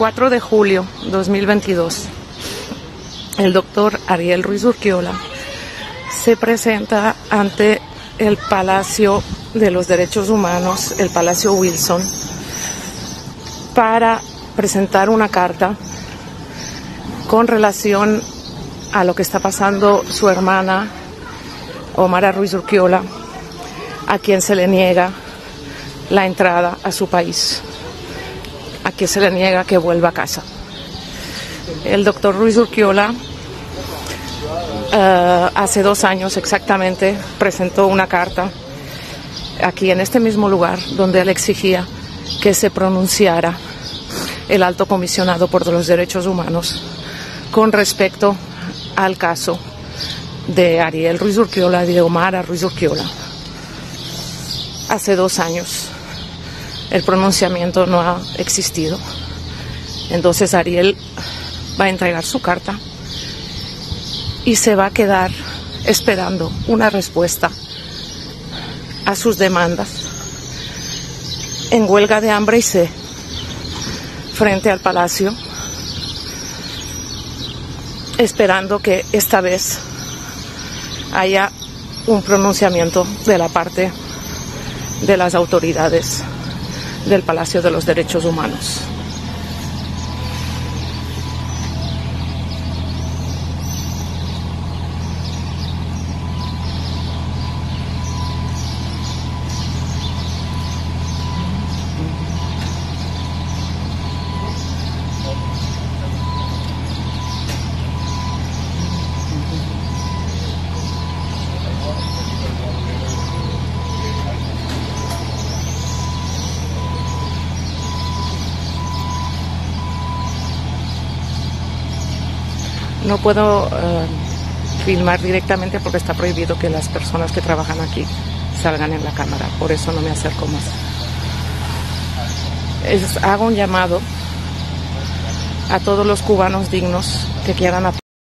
4 de julio 2022, el doctor Ariel Ruiz Urquiola se presenta ante el Palacio de los Derechos Humanos, el Palacio Wilson, para presentar una carta con relación a lo que está pasando su hermana Omara Ruiz Urquiola, a quien se le niega la entrada a su país, a quien se le niega que vuelva a casa. El doctor Ruiz Urquiola hace 2 años exactamente presentó una carta aquí en este mismo lugar donde él exigía que se pronunciara el alto comisionado por los derechos humanos con respecto al caso de Ariel Ruiz Urquiola y de Omara Ruiz Urquiola. Hace 2 años el pronunciamiento no ha existido. Entonces Ariel va a entregar su carta y se va a quedar esperando una respuesta a sus demandas en huelga de hambre y sed frente al palacio, esperando que esta vez haya un pronunciamiento de la parte de las autoridades del Palacio de los Derechos Humanos. No puedo filmar directamente porque está prohibido que las personas que trabajan aquí salgan en la cámara, por eso no me acerco más. Hago un llamado a todos los cubanos dignos que quieran apoyar